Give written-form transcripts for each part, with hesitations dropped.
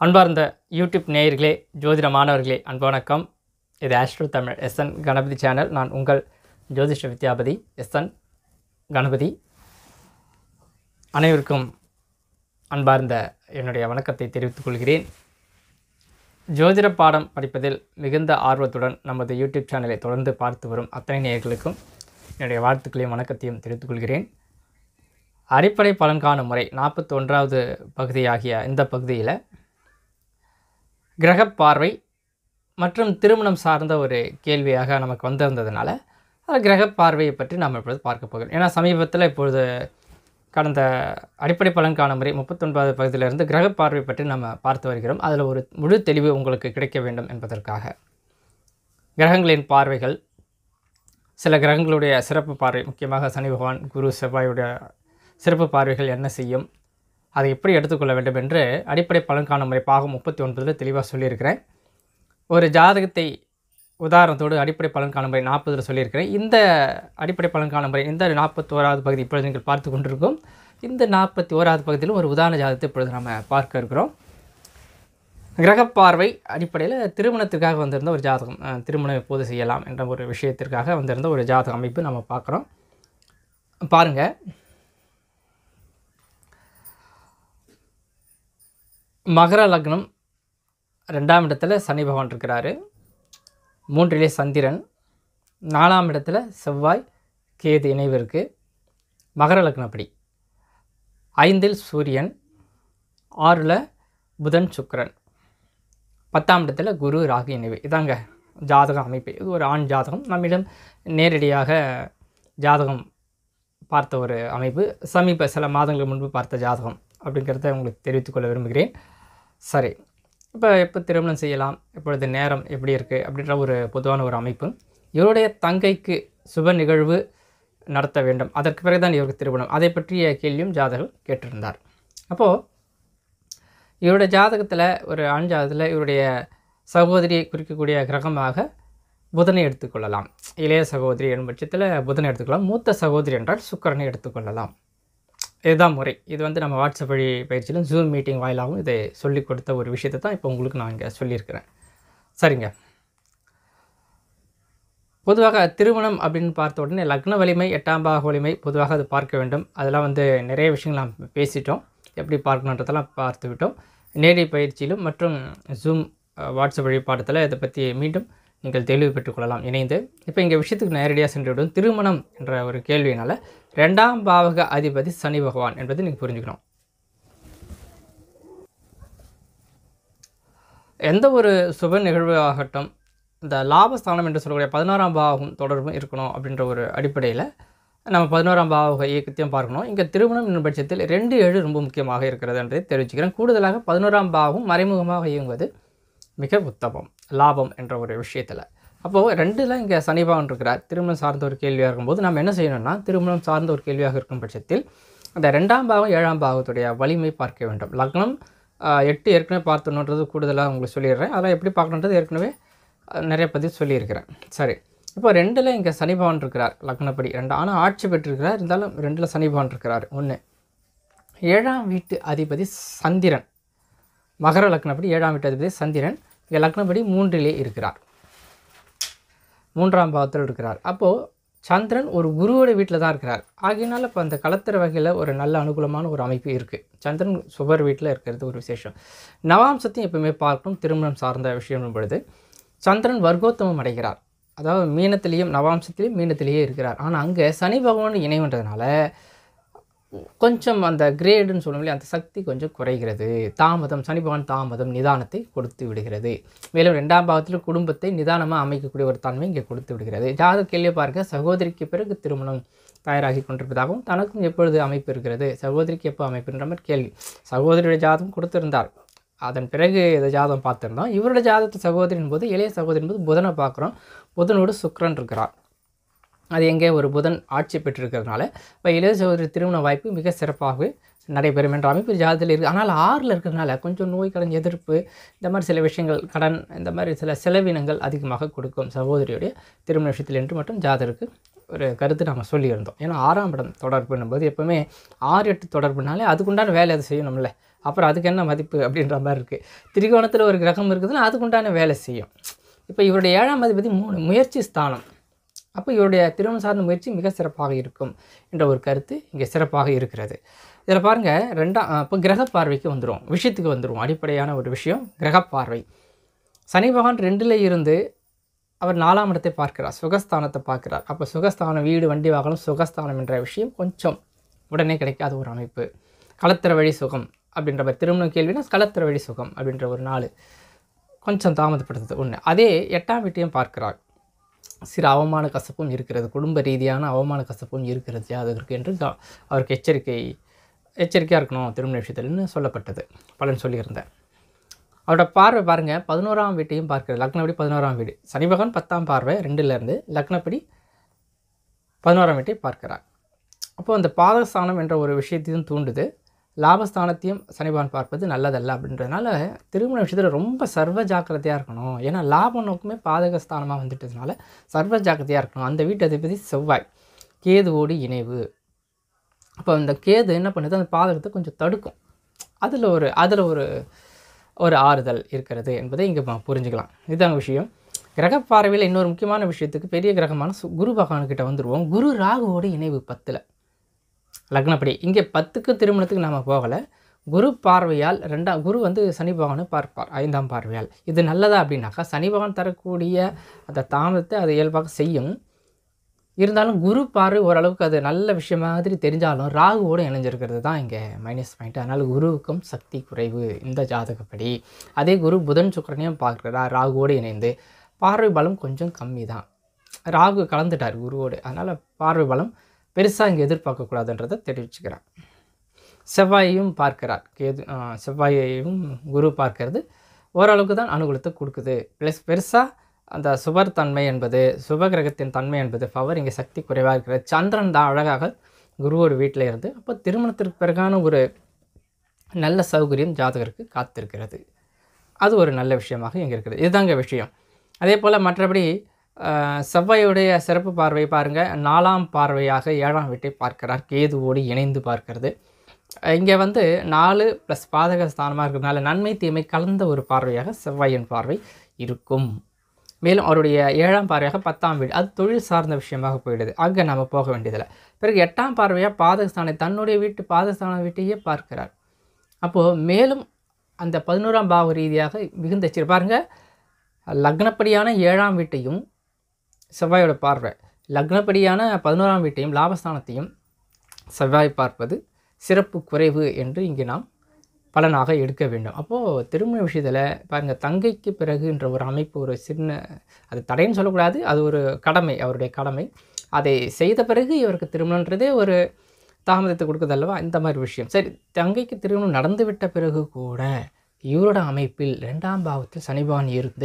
அன்பார்ந்த யூடியூப் நேயர்களே, ஜோதிட மாணவர்களே, அன்பு வணக்கம். இது Astrotamil S.N.கணபதி சேனல். நான் உங்கள் ஜோதிஷ வித்யாபதி S.N.கணபதி. அனைவருக்கும் அன்பார்ந்த என்னுடைய வணக்கத்தை தெரிவித்துக் கொள்கிறேன். ஜோதிட பாடம் படிப்பதில் மிகுந்த ஆர்வத்துடன் நமது யூடியூப் சேனலை தொடர்ந்து பார்த்து வரும் அத்தனை நேயர்களுக்கும் என்னுடைய வாழ்த்துக்களையும் வணக்கத்தையும் தெரிவித்துக் கொள்கிறேன். அடிப்படை பலன் காணும் முறை 41வது பகுதியாகிய இந்த பகுதியில் கிரக பார்வை மற்றும் திருமணம் சார்ந்த ஒரு கேள்வியாக நமக்கு வந்திருந்ததுனால கிரக பார்வையை பற்றி நாம் இப்பொழுது பார்க்க போகிறோம். ஏன்னா சமீபத்தில் இப்பொழுது கடந்த அடிப்படை பலன் காணும் முறை 39வது பகுதியிலிருந்து கிரக பார்வை பற்றி நம்ம பார்த்து வருகிறோம். அதில் ஒரு முழு தெளிவு உங்களுக்கு கிடைக்க வேண்டும் என்பதற்காக கிரகங்களின் பார்வைகள், சில கிரகங்களுடைய சிறப்பு பார்வை, முக்கியமாக சனி பகவான், குரு, செவ்வாயுடைய சிறப்பு பார்வைகள் என்ன செய்யும், அதை எப்படி எடுத்துக்கொள்ள வேண்டும் என்று அடிப்படை பலன் காணும் முறை பாகம் 39 தெளிவாக சொல்லியிருக்கிறேன். ஒரு ஜாதகத்தை உதாரணத்தோடு அடிப்படை பலன் காணும் முறை 40 சொல்லியிருக்கிறேன். இந்த அடிப்படை பலன் காணும் முறை இந்த 41வது பகுதி இப்பொழுது நீங்கள் பார்த்து கொண்டிருக்கோம். இந்த 41வது பகுதியில் ஒரு உதாரண ஜாதகத்தை இப்பொழுது நம்ம பார்க்க இருக்கிறோம். கிரக பார்வை அடிப்படையில் திருமணத்திற்காக வந்திருந்த ஒரு ஜாதகம், திருமணம் எப்போது செய்யலாம் என்ற ஒரு விஷயத்திற்காக வந்திருந்த ஒரு ஜாதக அமைப்பு நம்ம பார்க்குறோம். பாருங்கள், மகர லக்னம், 2ஆம் இடத்துல சனி பகவான் இருக்கிறாரு, 3லே சந்திரன், 4ஆம் இடத்துல செவ்வாய் கேது இணைவு இருக்குது. மகர லக்னப்படி 5ல் சூரியன், 6ல் புதன் சுக்கிரன், 10ஆம் இடத்துல குரு ராகு இணைவு. இதாங்க ஜாதக அமைப்பு. இது ஒரு ஆண் ஜாதகம். நம்மிடம் நேரடியாக ஜாதகம் பார்த்த ஒரு அமைப்பு, சமீப சில மாதங்களுக்கு முன்பு பார்த்த ஜாதகம் அப்படிங்கிறத உங்களுக்கு தெரிவித்துக்கொள்ள விரும்புகிறேன். சரி, எப்போ திருமணம் செய்யலாம், இப்பொழுது நேரம் எப்படி இருக்குது அப்படின்ற ஒரு பொதுவான ஒரு அமைப்பு. இவருடைய தங்கைக்கு சுப நிகழ்வு நடத்த வேண்டும், அதற்கு பிறகுதான் இவருக்கு திருமணம், அதை பற்றிய கேள்வியும் ஜாதகர் கேட்டிருந்தார். அப்போது இவருடைய ஜாதகத்தில், ஒரு ஆண் ஜாதகத்தில் இவருடைய சகோதரியை குறிக்கக்கூடிய கிரகமாக புதனை எடுத்துக்கொள்ளலாம். இளைய சகோதரி என்னும் பட்சத்தில் புதனை எடுத்துக்கொள்ளலாம். மூத்த சகோதரி என்றால் சுக்கிரனை எடுத்துக்கொள்ளலாம். இதுதான் முறை. இது நம்ம வாட்ஸ்அப் வழி பயிற்சியிலும் ஜூம் மீட்டிங் வாயிலாகவும் இதை சொல்லிக் கொடுத்த ஒரு விஷயத்தை தான் இப்போ உங்களுக்கு நான் இங்கே சொல்லியிருக்கிறேன். சரிங்க, பொதுவாக திருமணம் அப்படின்னு பார்த்த உடனே லக்ன வலிமை, 8ஆம் பாக வலிமை பொதுவாக அது பார்க்க வேண்டும். அதெல்லாம் நிறைய விஷயங்கள் நாம் பேசிட்டோம், எப்படி பார்க்கணுன்றதெல்லாம் பார்த்து விட்டோம். நேரடி பயிற்சியிலும் மற்றும் ஜூம் வாட்ஸ்அப் வழிபாட்டத்தில் இதை பற்றி மீண்டும் நீங்கள் தெளிவு பெற்றுக்கொள்ளலாம் இணைந்து. இப்போ இங்கே விஷயத்துக்கு நேரடியாக சென்றுவிடும். திருமணம் என்ற ஒரு கேள்வியினால் 2ஆம் பாவக அதிபதி சனி பகவான் என்பதை நீங்கள் புரிஞ்சுக்கணும். எந்த ஒரு சுப நிகழ்வு ஆகட்டும், இந்த லாபஸ்தானம் என்று சொல்லக்கூடிய 11ஆம் பாவகம் தொடர்பும் இருக்கணும் அப்படின்ற ஒரு அடிப்படையில் நம்ம 11ஆம் பாவக இயக்கத்தையும் பார்க்கணும். இங்கே திருமணம் என்னும் பட்சத்தில் 2-7 ரொம்ப முக்கியமாக இருக்கிறது என்பதை தெரிவிச்சுக்கிறேன். கூடுதலாக 11ஆம் பாவகம் மறைமுகமாக இயங்குவது மிக உத்தமம், லாபம் என்ற ஒரு விஷயத்தில். அப்போது 2ல் இங்கே சனி பகவான் இருக்கிறார். திருமணம் சார்ந்த ஒரு கேள்வியாக இருக்கும்போது நம்ம என்ன செய்யணும்னா, திருமணம் சார்ந்த ஒரு கேள்வியாக இருக்கும் பட்சத்தில் அந்த 2ஆம் பாவம் 7ஆம் பாவத்துடைய வலிமை பார்க்க வேண்டும். லக்னம் 8 ஏற்கனவே பார்த்தணுன்றது கூடுதலாக உங்களுக்கு சொல்லிடுறேன். அதெல்லாம் எப்படி பார்க்கணுன்றது ஏற்கனவே நிறைய பதிவு சொல்லியிருக்கிறேன். சரி, இப்போ 2ல் இங்கே சனி பகவான் இருக்கிறார். லக்னப்படி 2, ஆனால் ஆட்சி பெற்றிருக்கிறார். இருந்தாலும் 2ல் சனி பகவான் இருக்கிறார். 1 7ஆம் வீட்டு அதிபதி சந்திரன், மகர லக்னப்படி 7ஆம் வீட்டு அதிபதி சந்திரன் இங்கே லக்னப்படி 3லே இருக்கிறார், 3ஆம் பாவத்தில் இருக்கிறார். அப்போது சந்திரன் ஒரு குருவோட வீட்டில் தான் இருக்கிறார். ஆகையினால இப்போ அந்த கலத்திர வகையில் ஒரு நல்ல அனுகூலமான ஒரு அமைப்பு இருக்குது. சந்திரன் சுபர் வீட்டில் இருக்கிறது ஒரு விசேஷம். நவாம்சத்தையும் எப்பவுமே பார்க்கணும். திருமணம் சார்ந்த விஷயம் பொழுது சந்திரன் வர்க்கோத்தமம் அடைகிறார். அதாவது மீனத்திலேயும் நவாம்சத்திலேயும் மீனத்திலேயே இருக்கிறார். ஆனால் அங்கே சனி பகவான் இணைவுன்றதுனால கொஞ்சம் அந்த கிரேடுன்னு சொல்லுவோம், அந்த சக்தி கொஞ்சம் குறைகிறது. தாமதம், சனி பகவான் தாமதம், நிதானத்தை கொடுத்து விடுகிறது. மேலும் 2ஆம் பாவத்தில் குடும்பத்தை நிதானமாக அமைக்கக்கூடிய ஒரு தன்மை இங்கே கொடுத்து விடுகிறது. ஜாதக கேள்வியை பார்க்க, சகோதரிக்கு பிறகு திருமணம் தயாராகி கொண்டிருப்பதாகவும் தனக்கும் எப்பொழுது அமைப்பு இருக்கிறது, சகோதரிக்கு எப்போ அமைப்புன்ற மாதிரி கேள்வி. சகோதரியுடைய ஜாதகம் கொடுத்துருந்தார், அதன் பிறகு இதை ஜாதகம் பார்த்துருந்தோம். இவருடைய ஜாதகத்தை சகோதரின் போது, இளைய சகோதரின் போது புதனை பார்க்குறோம். புதனோடு சுக்கிரன் இருக்கிறார். அது எங்கே ஒரு புதன் ஆட்சி பெற்றிருக்கிறதுனால இப்போ இளைய சகோதரி திருமண வாய்ப்பு மிக சிறப்பாகவே நடைபெறும் என்ற அமைப்பு ஜாதகத்தில் இருக்குது. ஆனால் 6ல் இருக்கிறதுனால கொஞ்சம் நோய், கடன் எதிர்ப்பு, இந்த மாதிரி சில விஷயங்கள், கடன், இந்த மாதிரி சில செலவினங்கள் அதிகமாக கொடுக்கும் சகோதரியுடைய திருமண விஷயத்தில் என்று மட்டும் ஜாதகருக்கு ஒரு கருத்து நம்ம சொல்லியிருந்தோம். ஏன்னா 6ஆம் இடம் தொடர்புன்னும் போது எப்போவுமே 6-8 தொடர்புனாலே அதுக்குண்டான வேலை அதை செய்யணும்ல. அப்புறம் அதுக்கு என்ன மதிப்பு அப்படின்ற மாதிரி இருக்குது. திரிகோணத்தில் ஒரு கிரகம் இருக்குதுன்னா அதுக்குண்டான வேலை செய்யும். இப்போ இவருடைய 7ஆம் அதிபதி 3 முயற்சி ஸ்தானம். அப்போ இவருடைய திருமணம் சார்ந்த முயற்சி மிக சிறப்பாக இருக்கும் என்ற ஒரு கருத்து இங்கே சிறப்பாக இருக்கிறது. இதில் பாருங்கள், இப்போ கிரக பார்வைக்கு வந்துடும், விஷயத்துக்கு வந்துடும். அடிப்படையான ஒரு விஷயம் கிரக பார்வை. சனி பகவான் 2ல் இருந்து அவர் 4ஆம் இடத்தை பார்க்கிறார், சுகஸ்தானத்தை பார்க்கிறார். அப்போ சுகஸ்தானம், வீடு, வண்டி வாகனம், சுகஸ்தானம் என்ற விஷயம் கொஞ்சம் உடனே கிடைக்காத ஒரு அமைப்பு. களத்திர வழி சுகம் அப்படின்ற மாதிரி, திருமணம் கேள்வினா களத்திர வழி சுகம் அப்படின்ற ஒரு நாள் கொஞ்சம் தாமதப்படுத்துது ஒன்று. அதே 8ஆம் வீட்டையும் பார்க்கிறார். சிறு அவமான கசப்பும் இருக்கிறது, குடும்ப ரீதியான அவமான கசப்பும் இருக்கிறது ஜாதகருக்கு என்று அவருக்கு எச்சரிக்கையாக இருக்கணும் திருமண விஷயத்தில்னு சொல்லப்பட்டது, பலன் சொல்லியிருந்தேன். அவரோட பார்வை பாருங்கள், 11ஆம் வீட்டையும் பார்க்கிறது. லக்னப்படி 11ஆம் வீடு. சனி பகவான் 10ஆம் பார்வை 2லேருந்து லக்னப்படி 11ஆம் வீட்டை பார்க்கிறார். அப்போது அந்த பாதகஸ்தானம் என்ற ஒரு விஷயத்தையும் தூண்டுது. லாபஸ்தானத்தையும் சனி பகவான் பார்ப்பது நல்லதல்ல அப்படின்றதுனால திருமண விஷயத்தில் ரொம்ப சர்வ ஜாக்கிரதையாக இருக்கணும். ஏன்னா லாப நோக்குமே பாதகஸ்தானமாக வந்துட்டதுனால சர்வ ஜாக்கிரதையாக இருக்கணும். அந்த வீட்டு அதிபதி செவ்வாய், கேதுவோடு இணைவு. அப்போ இந்த கேது என்ன பண்ணுது, அந்த பாதகத்தை கொஞ்சம் தடுக்கும். அதில் ஒரு ஆறுதல் இருக்கிறது என்பதை இங்கே புரிஞ்சுக்கலாம். இதுதாங்க விஷயம். கிரக பார்வையில் இன்னொரு முக்கியமான விஷயத்துக்கு பெரிய கிரகமான குரு பகவான்கிட்ட வந்துடுவோம். குரு ராகுவோடு இணைவு 10ல் லக்னப்படி. இங்கே 10க்கு திருமணத்துக்கு நாம் போகலை. குரு பார்வையால் குரு சனி பகவானை பார்ப்பார் 5ஆம் பார்வையால். இது நல்லதா அப்படின்னாக்கா, சனி பகவான் தரக்கூடிய அந்த தாமதத்தை அது இயல்பாக செய்யும். இருந்தாலும் குரு பார்வை ஓரளவுக்கு அது நல்ல விஷயம் மாதிரி தெரிஞ்சாலும் ராகுவோடு இணைஞ்சிருக்கிறது தான் இங்கே மைனஸ் பாயிண்ட். அதனால் குருவுக்கும் சக்தி குறைவு இந்த ஜாதகப்படி. அதே குரு புதன் சுக்கிரனையும் பார்க்குறார் ராகுவோடு இணைந்து, பார்வை பலம் கொஞ்சம் கம்மி தான். ராகு கலந்துட்டார் குருவோடு, அதனால் பார்வை பலம் பெருசாக இங்கே எதிர்பார்க்கக்கூடாதுன்றதை தெரிவிச்சுக்கிறார். செவ்வாயையும் பார்க்கிறார் செவ்வாயையும் குரு பார்க்கறது ஓரளவுக்கு தான் அனுகூலத்தை கொடுக்குது. பெருசாக அந்த சுபர் தன்மை என்பது, சுபகிரகத்தின் தன்மை என்பது பவர் இங்கே சக்தி குறைவாக இருக்கிறது. சந்திரன் தான் அழகாக குருவோட வீட்டில் இருந்து, அப்போ திருமணத்திற்கு பிறகான ஒரு நல்ல சௌகரியம் ஜாதகருக்கு காத்திருக்கிறது. அது ஒரு நல்ல விஷயமாக இங்கே இருக்கிறது. இதுதாங்க விஷயம். அதே போல் மற்றபடி செவ்வாயுடைய சிறப்பு பார்வை பாருங்கள், 4ஆம் பார்வையாக 7ஆம் வீட்டை பார்க்கிறார், கேதுவோடு இணைந்து பார்க்கிறது. இங்கே 4 + பாதக ஸ்தானமாக இருக்கிறதுனால நன்மை தீமை கலந்த ஒரு பார்வையாக செவ்வாயின் பார்வை இருக்கும். மேலும் அவருடைய 7ஆம் பார்வையாக 10ஆம் வீடு, அது தொழில் சார்ந்த விஷயமாக போயிடுது. அங்கே நம்ம போக வேண்டியதில்லை. பிறகு 8ஆம் பார்வையாக பாதகஸ்தானை, தன்னுடைய வீட்டு பாதகஸ்தான வீட்டையே பார்க்கிறார். அப்போது மேலும் அந்த 11ஆம் பாவ ரீதியாக மிகுந்த பாருங்கள், லக்னப்படியான 7ஆம் வீட்டையும் செவ்வாயோட பார்வை, லக்னப்படியான 11ஆம் வீட்டையும் லாபஸ்தானத்தையும் செவ்வாய் பார்ப்பது சிறப்பு குறைவு என்று இங்கே நாம் பலனாக எடுக்க வேண்டும். அப்போது திருமண விஷயத்தில் பாருங்கள், தங்கைக்கு பிறகுன்ற ஒரு அமைப்பு, ஒரு சின்ன, அது தடைன்னு சொல்லக்கூடாது, அது ஒரு கடமை, அவருடைய கடமை. அதை செய்த பிறகு இவருக்கு திருமணன்றதே ஒரு தாமதத்தை கொடுக்குது அல்லவா, இந்த மாதிரி விஷயம். சரி, தங்கைக்கு திருமணம் நடந்துவிட்ட பிறகு கூட இவரோட அமைப்பில் 2ஆம் பாவத்தில் சனி பகவான் இருந்து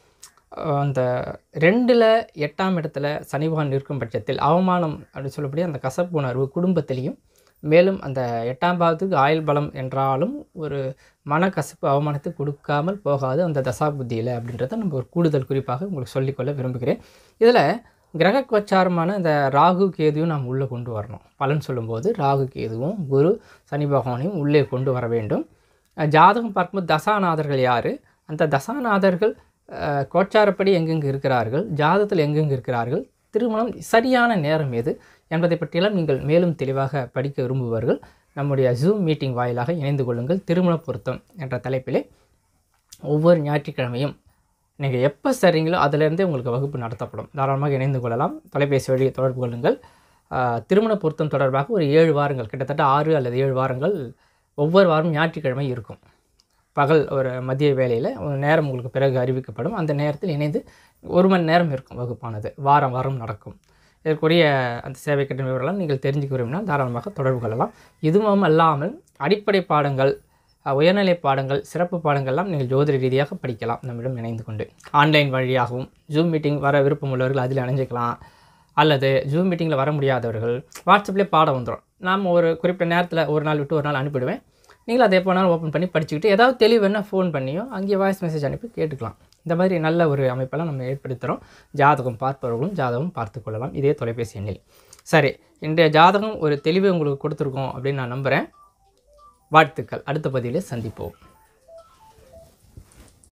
அந்த 2ல் 8ஆம் இடத்துல சனி பகவான் இருக்கும் பட்சத்தில் அவமானம் அப்படின்னு சொல்லக்கூடிய அந்த கசப்பு உணர்வு குடும்பத்திலையும், மேலும் அந்த 8ஆம் பாவத்துக்கு ஆயுள் பலம் என்றாலும் ஒரு மனக்கசப்பு அவமானத்தை கொடுக்காமல் போகாது அந்த தசாபுத்தியில் அப்படின்றத நம்ம ஒரு கூடுதல் குறிப்பாக உங்களுக்கு சொல்லிக்கொள்ள விரும்புகிறேன். இதில் கிரக கோச்சாரமான இந்த ராகு கேதுவும் நாம் உள்ளே கொண்டு வரணும். பலன் சொல்லும்போது ராகு கேதுவும் குரு சனி பகவானையும் உள்ளே கொண்டு வர வேண்டும். ஜாதகம் பார்க்கும்போது தசாநாதர்கள் யார், அந்த தசாநாதர்கள் கோச்சாரப்படி எங்கெங்கு இருக்கிறார்கள், ஜாதகத்தில் எங்கெங்கு இருக்கிறார்கள், திருமணம் சரியான நேரம் எது என்பதை பற்றியெல்லாம் நீங்கள் மேலும் தெளிவாக படிக்க விரும்புபவர்கள் நம்முடைய ஜூம் மீட்டிங் வாயிலாக இணைந்து கொள்ளுங்கள். திருமண பொருத்தம் என்ற தலைப்பிலே ஒவ்வொரு ஞாயிற்றுக்கிழமையும் நீங்கள் எப்போ சரிங்களோ அதிலிருந்தே உங்களுக்கு வகுப்பு நடத்தப்படும். தாராளமாக இணைந்து கொள்ளலாம். தொலைபேசி வழி தொடர்பு கொள்ளுங்கள். திருமண பொருத்தம் தொடர்பாக ஒரு 7 வாரங்கள், கிட்டத்தட்ட 6 அல்லது 7 வாரங்கள் ஒவ்வொரு வாரம் ஞாயிற்றுக்கிழமை இருக்கும். பகல் ஒரு மதிய வேளையில் ஒரு நேரம் உங்களுக்கு பிறகு அறிவிக்கப்படும். அந்த நேரத்தில் இணைந்து 1 மணி நேரம் இருக்கும் வகுப்பானது. வாரம் நடக்கும். இதற்குரிய அந்த சேவை கட்டண விவரம்லாம் நீங்கள் தெரிஞ்சுக்க விரும்பினால் தாராளமாக தொடர்பு கொள்ளலாம். இதுவும் அல்லாமல் அடிப்படை பாடங்கள், உயர்நிலை பாடங்கள், சிறப்பு பாடங்கள்லாம் நீங்கள் ஜோதிட ரீதியாக படிக்கலாம் நம்மிடம் இணைந்து கொண்டு. ஆன்லைன் வழியாகவும் ஜூம் மீட்டிங் வர விருப்பம் உள்ளவர்கள் அதில் இணைஞ்சிக்கலாம். அல்லது ஜூம் மீட்டிங்கில் வர முடியாதவர்கள் வாட்ஸ்அப்லேயே பாடம் வந்துடும். நாம் ஒரு குறிப்பிட்ட நேரத்தில் ஒரு நாள் விட்டு ஒரு நாள் அனுப்பிடுவேன். நீங்கள் அதே போனாலும் ஓப்பன் பண்ணி படிச்சுக்கிட்டு ஏதாவது தெளிவுன்னா ஃபோன் பண்ணியோ அங்கேயே வாய்ஸ் மெசேஜ் அனுப்பி கேட்டுக்கலாம். இந்த மாதிரி நல்ல ஒரு அமைப்பெல்லாம் நம்ம ஏற்படுத்துகிறோம். ஜாதகம் பார்ப்பவர்களும் ஜாதகம் பார்த்து கொள்ளலாம் இதே தொலைபேசி எண்ணில். சரி, இன்றைய ஜாதகம் ஒரு தெளிவு உங்களுக்கு கொடுத்துருக்கோம் அப்படின்னு நான் நம்புகிறேன். வாழ்த்துக்கள். அடுத்த பதிவிலே சந்திப்போம்.